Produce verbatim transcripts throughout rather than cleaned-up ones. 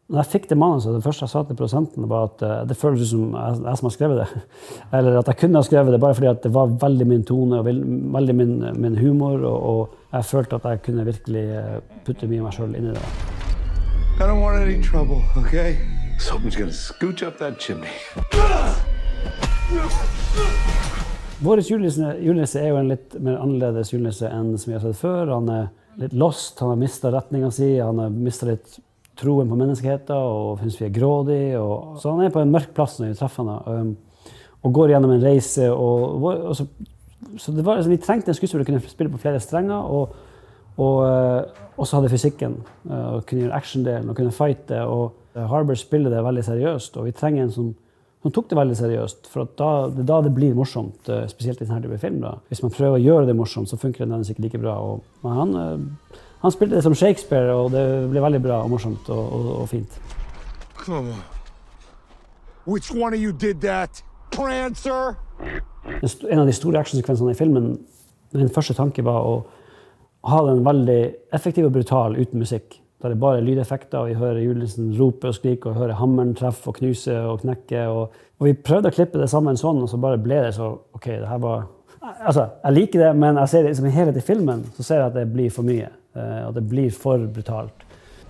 Når jeg fikk det manuset, det første jeg sa til produsenten var at det føles som jeg, jeg som har skrevet det. Eller at jeg kunne ha skrevet det bare fordi at det var veldig min tone og veldig min, min humor, og, og jeg følte at jeg kunne virkelig putte mye av meg selv inn i det. I don't want any trouble, okay? Someone's gonna scooch up that chimney. Vårets julenisse, julenisse er jo en litt mer annerledes julenisse enn som vi har sett før. Han er litt lost, han har mistet retningen sin, han har mistet litt troen på menneskeheten, og synes vi er grådig. Og, så han er på en mørk plass når vi treffer han, um, og går gjennom en reise. Og, og så, så det var, altså, vi trengte en skuespiller som kunne spille på flere strenger, og, og, uh, og så hadde fysikken, uh, og kunne gjøre actiondelen, og kunne fighte. Og uh, Harbour spiller det veldig seriøst, og vi trenger en som, som tok det veldig seriøst, for da, det er da det blir morsomt, uh, spesielt i denne type film. Da. Hvis man prøver å gjøre det morsomt, så funker det ikke like bra. Og, men han... Uh, Han spilte det som Shakespeare, og det ble veldig bra og morsomt og, og, og fint. Come on. Which one of you did that? Prancer? En av de store actionsekvensene i filmen, min første tanke var å ha den veldig effektiv og brutal uten musikk. Der det bare er lydeffekter, og vi hører julenissen rope og skrike, og hører hammeren treffe og knuse og knekke. Og, og vi prøvde å klippe det sammen sånn, og så bare ble det så, ok, det her var... Altså, jeg liker det, men jeg ser det som en helhet i filmen, så ser jeg at det blir for mye. At det blir for brutalt.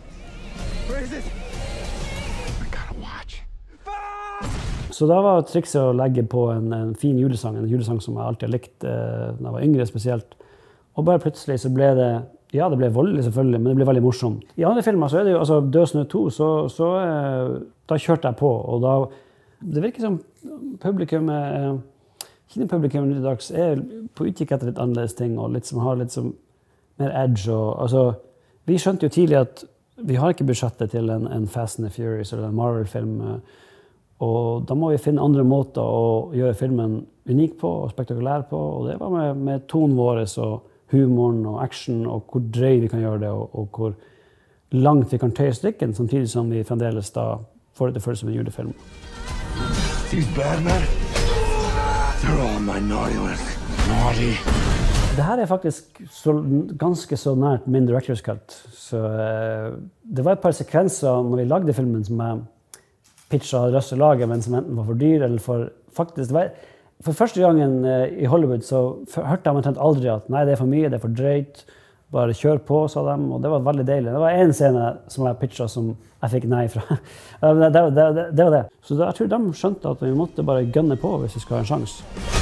Så da var trikset å legge på en, en fin julesang, en julesang som jeg alltid har likt eh, når jeg var yngre spesielt. Og bare plutselig så ble det, ja det ble voldelig selvfølgelig, men det ble veldig morsomt. I andre filmer så er det jo, altså Død snø to, så, så eh, da kjørte jeg på, og da, det virker som publikum eh, kinopublikum i dags er på utkikk etter litt annerledes ting, og litt som har litt som mer edge. Og, altså, vi skjønte jo tidlig at vi har ikke budsjettet til en, en Fast and the Furious eller en Marvel-film, og da må vi finne andre måter å gjøre filmen unik på og spektakulær på, og det var med, med tonen vår og humoren og action, og hvor drøy vi kan gjøre det, og, og hvor langt vi kan tøye strikken, samtidig som vi fremdeles da får det til å føles som en julefilm. These bad men, they're all minority ones. Naughty. Det her er faktisk så, ganske så nært min director's cut. Så, uh, det var et par sekvenser når vi lagde filmen som jeg pitchet røst og laget, men som enten var for dyr eller for... Faktisk, det var, for første gangen uh, i Hollywood så hørte jeg omtrent aldri at nei, det er for mye, det er for drøyt. Bare kjør på, sa de, og det var veldig deilig. Det var en scene som jeg pitchet som jeg fikk nei fra. det, det, det, det var det. Så jeg tror de skjønte at vi måtte bare gønne på hvis vi skulle ha en sjans.